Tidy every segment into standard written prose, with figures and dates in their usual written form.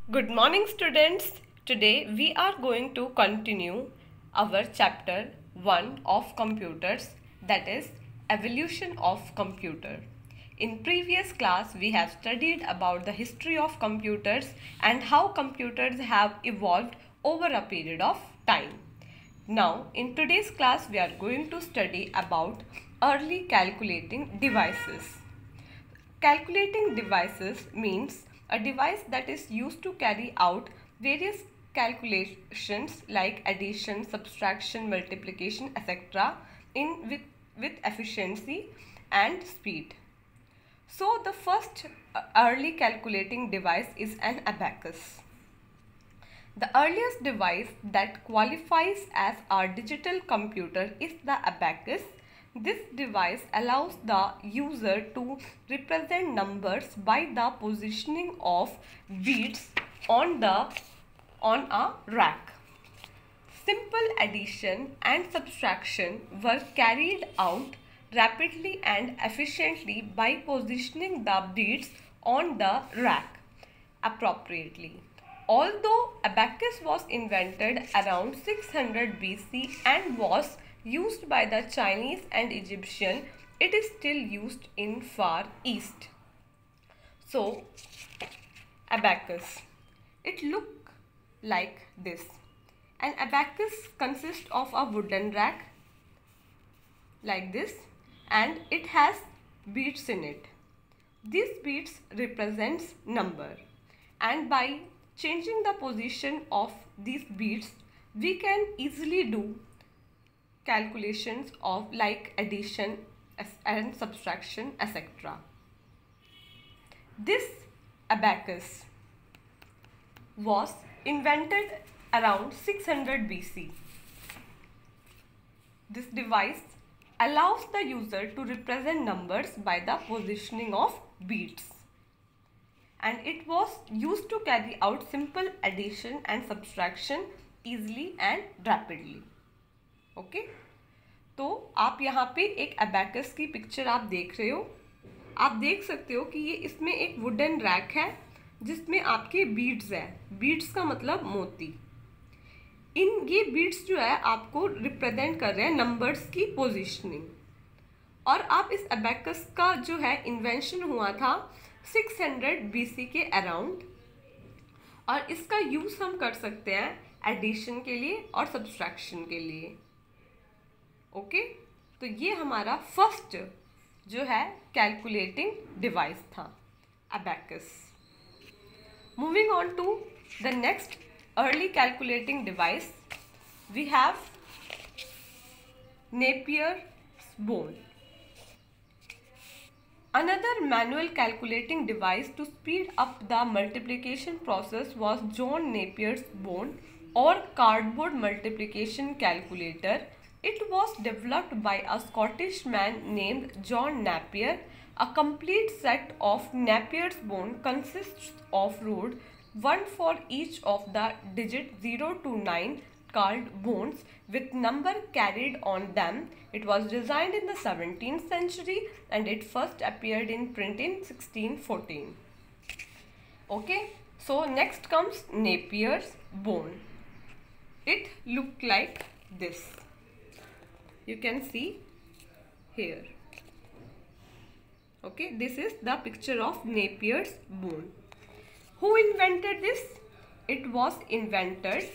Good morning, students. Today we are going to continue our chapter 1 of computers, that is evolution of computer. In previous class we have studied about the history of computers and how computers have evolved over a period of time. Now in today's class we are going to study about early calculating devices. Calculating devices means a device that is used to carry out various calculations like addition, subtraction, multiplication, etc. with efficiency and speed. So the first early calculating device is an abacus. The earliest device that qualifies as a digital computer is the abacus. This device allows the user to represent numbers by the positioning of beads on a rack. Simple addition and subtraction were carried out rapidly and efficiently by positioning the beads on the rack appropriately. Although abacus was invented around 600 BC and was used by the Chinese and Egyptian, it is still used in Far East. So, abacus. It looks like this. An abacus consists of a wooden rack like this and it has beads in it. These beads represents number, and by changing the position of these beads we can easily do calculations of like addition and subtraction, etc. This abacus was invented around 600 BC. This device allows the user to represent numbers by the positioning of beads, and it was used to carry out simple addition and subtraction easily and rapidly. Okay तो आप यहाँ पे एक abacus की picture आप देख रहे हो. आप देख सकते हो कि ये इसमें एक वुडन रैक है जिसमें आपके बीड्स है. बीड्स का मतलब मोती. ये बीड्स जो है आपको रिप्रेजेंट कर रहे हैं नंबर्स की पोजीशनिंग. और आप इस abacus का जो है इन्वेंशन हुआ था 600 BC के अराउंड, और इसका यूज हम कर सकते हैं एडिशन के लिए और सब्सट्रैक्शन के लिए. ओके तो ये हमारा फर्स्ट जो है कैलकुलेटिंग डिवाइस था, abacus. Moving on to the next early calculating device, we have Napier's bone. Another manual calculating device to speed up the multiplication process was John Napier's bone or cardboard multiplication calculator. It was developed by a Scottish man named John Napier. A complete set of Napier's bone consists of rods, one for each of the digits 0 to 9 called bones with number carried on them. It was designed in the 17th century and it first appeared in print in 1614. Okay, so next comes Napier's bone. It looked like this. You can see here. Okay, this is the picture of Napier's bone. Who invented this? It was invented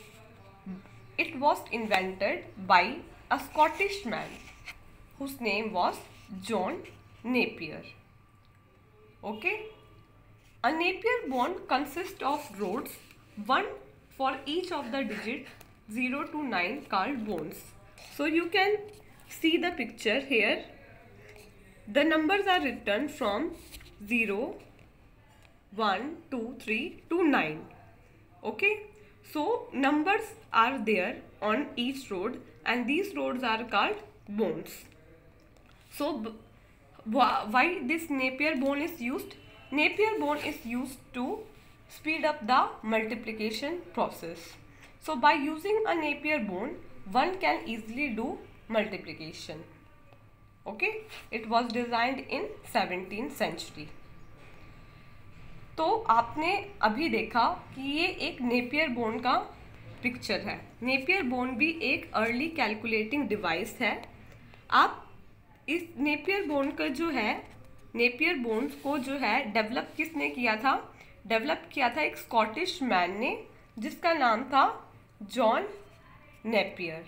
by a Scottish man whose name was John Napier. Okay. A Napier bone consists of rods, one for each of the digits 0 to 9 called bones. So you can see the picture here. The numbers are written from 0, 1, 2, 3 to 9. Okay, so numbers are there on each road and these rods are called bones. So why this Napier bone is used? Napier bone is used to speed up the multiplication process. So by using a Napier bone one can easily do multiplication. Okay, it was designed in 17th century. तो आपने अभी देखा कि ये एक Napier bone का picture है। Napier bone भी एक अर्ली कैलकुलेटिंग डिवाइस है। आप इस नेपियर बोन का जो है, नेपियर बोन्स को जो है डेवलप किसने किया था? डेवलप किया था एक स्कॉटिश मैन ने, जिसका नाम था जॉन नेपियर।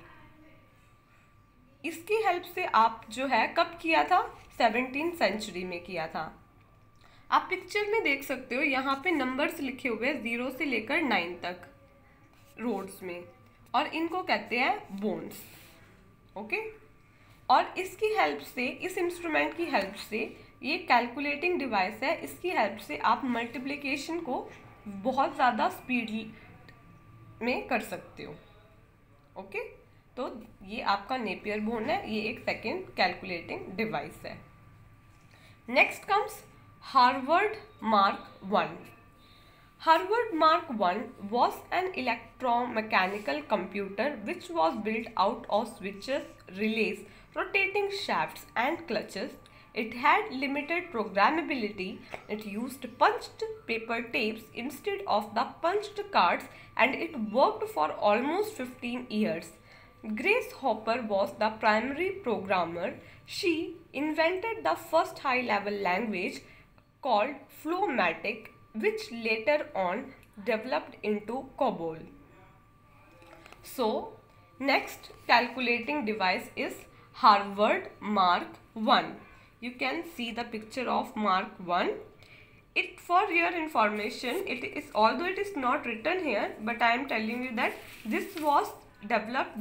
इसकी हेल्प से आप जो है कब किया था? 17th सेंचुरी में किया था। आप पिक्चर में देख सकते हो, यहाँ पे नंबर्स लिखे हुए हैं 0 से लेकर 9 तक रोड्स में, और इनको कहते हैं बोन्स। ओके, और इसकी हेल्प से, इस इंस्ट्रूमेंट की हेल्प से, ये कैलकुलेटिंग डिवाइस है, इसकी हेल्प से आप मल्टीप्लिकेशन को बहुत ज़्यादा स्पीड में कर सकते हो। ओके, तो ये आपका नेपियर बोन है, ये एक सेकेंड कैलकुलेटिंग डिवाइस है। Next comes Harvard Mark 1। Harvard Mark I was an electromechanical computer which was built out of switches, relays, rotating shafts and clutches. It had limited programmability. It used punched paper tapes instead of the punched cards, and it worked for almost 15 years. Grace Hopper was the primary programmer. She invented the first high-level language called Flowmatic, which later on developed into COBOL. So, next calculating device is Harvard Mark I. You can see the picture of Mark I. It, for your information, it is, although it is not written here, but I am telling you that this was developed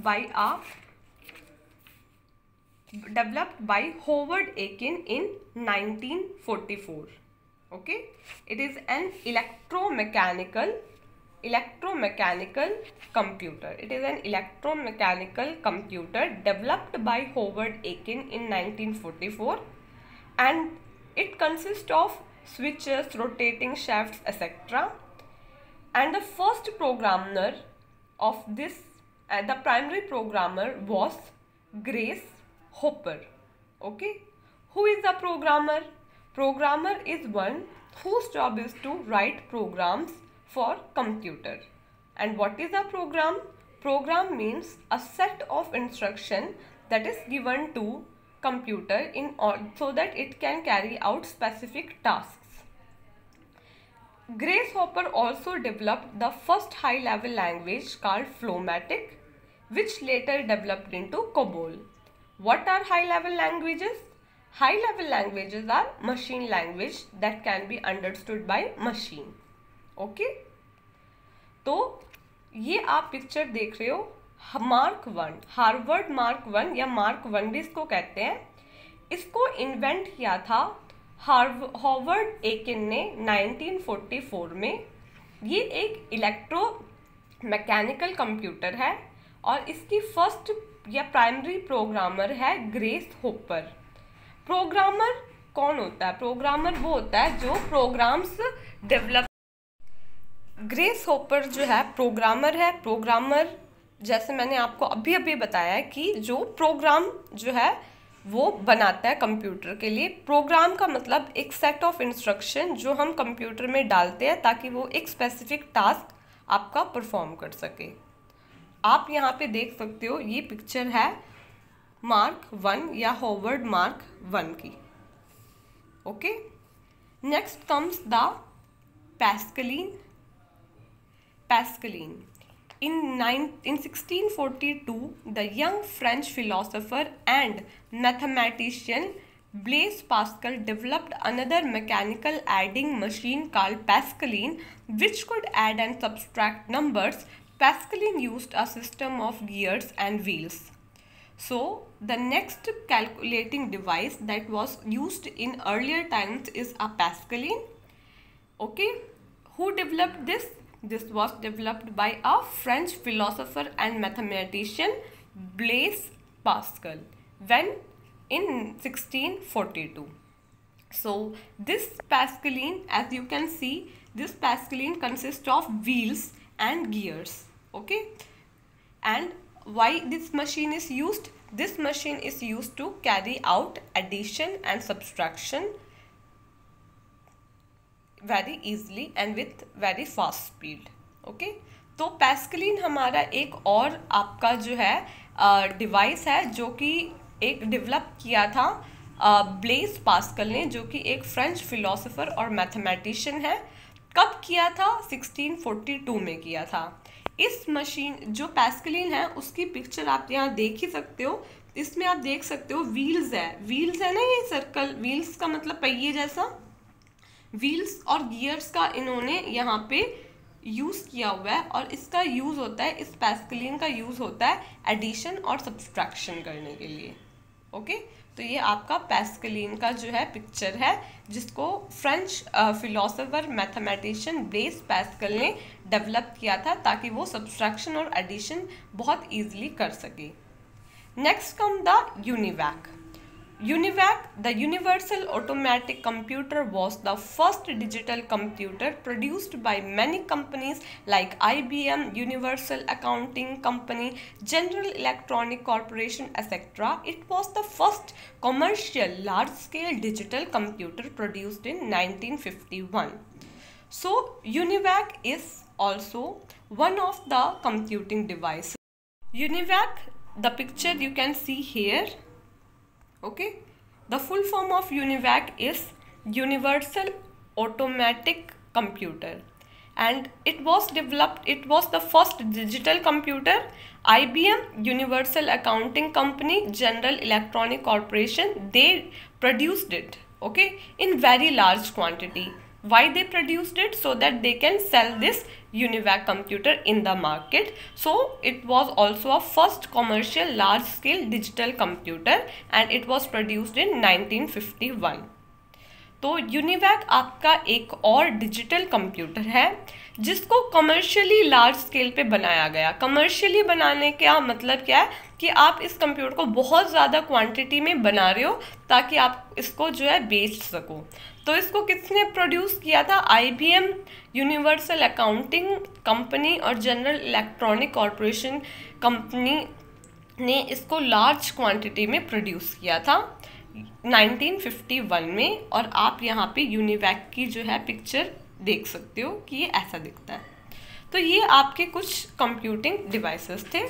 by Howard Aiken in 1944. Okay, it is an electromechanical computer. It is an electromechanical computer developed by Howard Aiken in 1944, and it consists of switches, rotating shafts, etc. And the first programmer of this, the primary programmer was Grace Hopper. Okay, who is the programmer? Programmer is one whose job is to write programs for computer. And what is a program? Program means a set of instruction that is given to computer so that it can carry out specific tasks. Grace Hopper also developed the first high-level language called Flowmatic, which later developed into COBOL. What are high-level languages? High-level languages are machine language that can be understood by machine. Okay? तो ये आप picture देख रहे हो mark 1, Harvard Mark 1 या mark 1 भी इसको कहते हैं। इसको इन्वेंट किया था हॉवर्ड एकिन ने 1944 में। ये एक इलेक्ट्रो मैकेनिकल कंप्यूटर है और इसकी फर्स्ट या प्राइमरी प्रोग्रामर है ग्रेस होपर। प्रोग्रामर कौन होता है? प्रोग्रामर वो होता है जो प्रोग्राम्स डेवलप। ग्रेस होपर जो है प्रोग्रामर है। प्रोग्रामर जैसे मैंने आपको अभी अभी बताया है कि जो प्रोग्राम जो है वो बनाता है कंप्यूटर के लिए। प्रोग्राम का मतलब एक सेट ऑफ इंस्ट्रक्शन जो हम कंप्यूटर में डालते हैं ताकि वो एक स्पेसिफिक टास्क आपका परफॉर्म कर सके। आप यहाँ पे देख सकते हो, ये पिक्चर है मार्क 1 या हॉवर्ड मार्क 1 की। Okay, next comes the Pascaline. In 1642, the young French philosopher and mathematician Blaise Pascal developed another mechanical adding machine called Pascaline, which could add and subtract numbers. Pascaline used a system of gears and wheels. So, the next calculating device that was used in earlier times is a Pascaline. Okay, who developed this? This was developed by a French philosopher and mathematician Blaise Pascal when in 1642. So this Pascaline, as you can see, this Pascaline consists of wheels and gears. Okay, and why this machine is used? This machine is used to carry out addition and subtraction very easily and with very fast speed. Okay, तो Pascaline हमारा एक और आपका जो है device है जो कि एक डेवलप किया था ब्लेज पास्कल ने, जो कि एक फ्रेंच फिलोसोफर और मैथमेटिशियन है। कब किया था? 1642 में किया था। इस मशीन जो पैस्कलिन है उसकी पिक्चर आप यहाँ देख ही सकते हो। इसमें आप देख सकते हो व्हील्स है ना, ये सर्कल, व्हील्स का मतलब पहिए जैसा, व्हील्स और गियर्स का इन्होंने यहाँ पे यूज़ किया हुआ है। और इसका यूज़ होता है, इस पैस्कलिन का यूज़ होता है एडिशन और सब्सट्रैक्शन करने के लिए। ओके, तो ये आपका पैस्कलिन का जो है पिक्चर है, जिसको French philosopher mathematician Blaise Pascal ने डेवलप किया था ताकि वो सब्सट्रैक्शन और एडिशन बहुत ईजिली कर सके। Next come the UNIVAC. UNIVAC, the Universal Automatic Computer, was the first digital computer produced by many companies like IBM, Universal Accounting Company, General Electronic Corporation, etc. It was the first commercial large-scale digital computer produced in 1951. So, UNIVAC is also one of the computing devices. UNIVAC, the picture you can see here. Okay, the full form of UNIVAC is Universal Automatic Computer, and it was the first digital computer. IBM, Universal Accounting Company, General Electronic Corporation, they produced it, okay, in very large quantity. Why they produced it? So that they can sell this UNIVAC computer in the market. So it was also a first commercial large scale digital computer and it was produced in 1951. तो UNIVAC आपका एक और digital computer है जिसको commercially large scale पे बनाया गया। Commercially बनाने का मतलब क्या है कि आप इस कंप्यूटर को बहुत ज़्यादा क्वांटिटी में बना रहे हो ताकि आप इसको जो है बेच सको। तो इसको किसने प्रोड्यूस किया था? IBM, यूनिवर्सल अकाउंटिंग कंपनी और जनरल इलेक्ट्रॉनिक कॉरपोरेशन कंपनी ने इसको लार्ज क्वांटिटी में प्रोड्यूस किया था 1951 में। और आप यहाँ पे यूनिवैक की जो है पिक्चर देख सकते हो कि ये ऐसा दिखता है। तो ये आपके कुछ कंप्यूटिंग डिवाइसेस थे।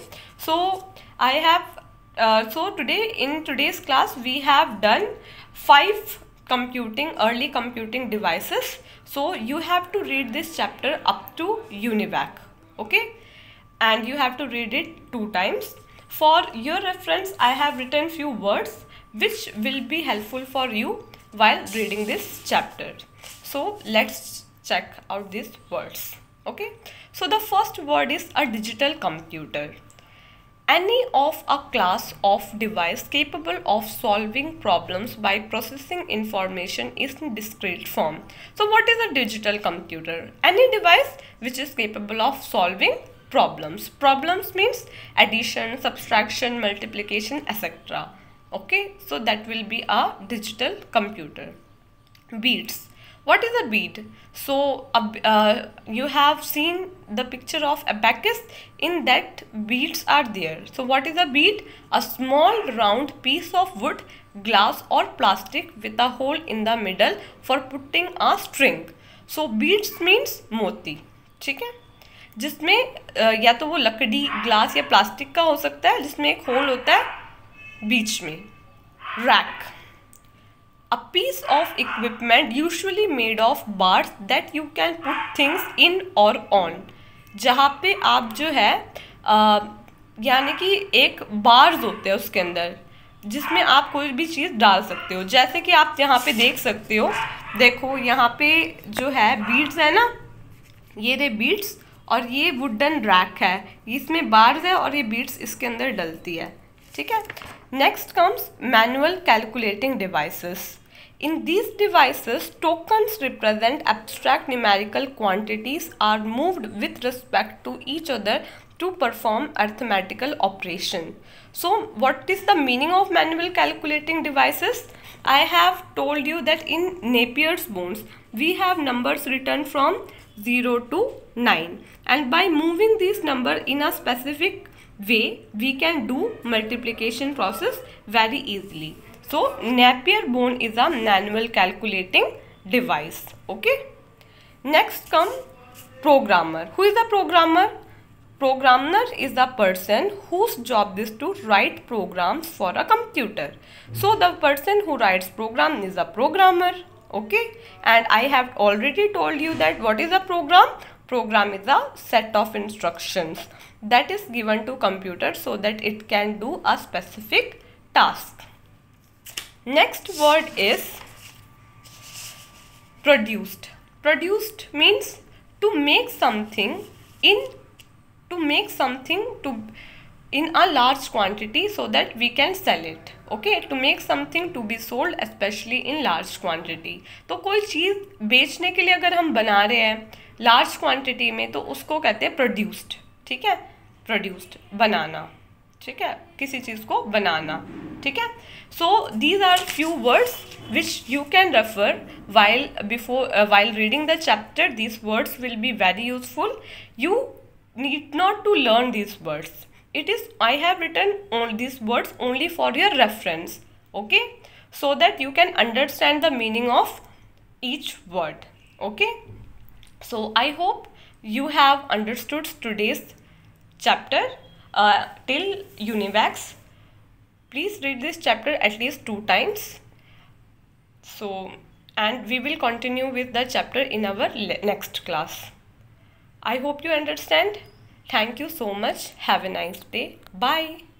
So today in today's class we have done 5 early computing devices. So you have to read this chapter up to UNIVAC, okay, and you have to read it 2 times. For your reference, I have written few words which will be helpful for you while reading this chapter. So let's check out these words. Okay, so the first word is a digital computer. Any of a class of device capable of solving problems by processing information in discrete form. So what is a digital computer? Any device which is capable of solving problems. Problems means addition, subtraction, multiplication, etc. Okay, so that will be a digital computer. Beats. What is a bead? So you have seen the picture of abacus. In that beads are there. So what is a bead? A small round piece of wood, glass or plastic with a hole in the middle for putting a string. So beads means मोती, ठीक है, जिसमें या तो वो लकड़ी, glass या plastic का हो सकता है जिसमें एक होल होता है बीच में. Rack, a piece of equipment usually made of bars that you can put things in or on. जहाँ पे आप जो है यानी कि एक बार्स होते हैं उसके अंदर जिसमें आप कोई भी चीज़ डाल सकते हो. जैसे कि आप यहाँ पे देख सकते हो, देखो यहाँ पे जो है बीड्स है ना, ये रे बीड्स, और ये वुडन रैक है, इसमें बार्स है और ये बीड्स इसके अंदर डलती है, ठीक है. Next comes manual calculating devices. In these devices, tokens represent abstract numerical quantities are moved with respect to each other to perform arithmetical operation. So, what is the meaning of manual calculating devices? I have told you that in Napier's bones, we have numbers written from 0 to 9, and by moving these numbers in a specific way, we can do multiplication process very easily. So Napier bone is a manual calculating device. Okay. Next come programmer. Who is the programmer? Programmer is the person whose job is to write programs for a computer. So the person who writes program is a programmer. Okay, and I have already told you that what is a program? Program is a set of instructions that is given to computer so that it can do a specific task. Next word is produced. Produced means to make something in a large quantity so that we can sell it. Okay, to make something to be sold especially in large quantity. तो कोई चीज़ बेचने के लिए अगर हम बना रहे हैं लार्ज क्वांटिटी में तो उसको कहते हैं प्रोड्यूस्ड. ठीक है, प्रोड्यूस्ड बनाना. ठीक है, किसी चीज़ को बनाना. ठीक है. So these are few words which you can refer while reading the chapter. These words will be very useful. You need not to learn these words. I have written all these words only for your reference. Okay, so that you can understand the meaning of each word. Okay, so I hope you have understood today's chapter till Univacs. Please read this chapter at least 2 times. So, and we will continue with the chapter in our next class. I hope you understand. Thank you so much. Have a nice day. Bye.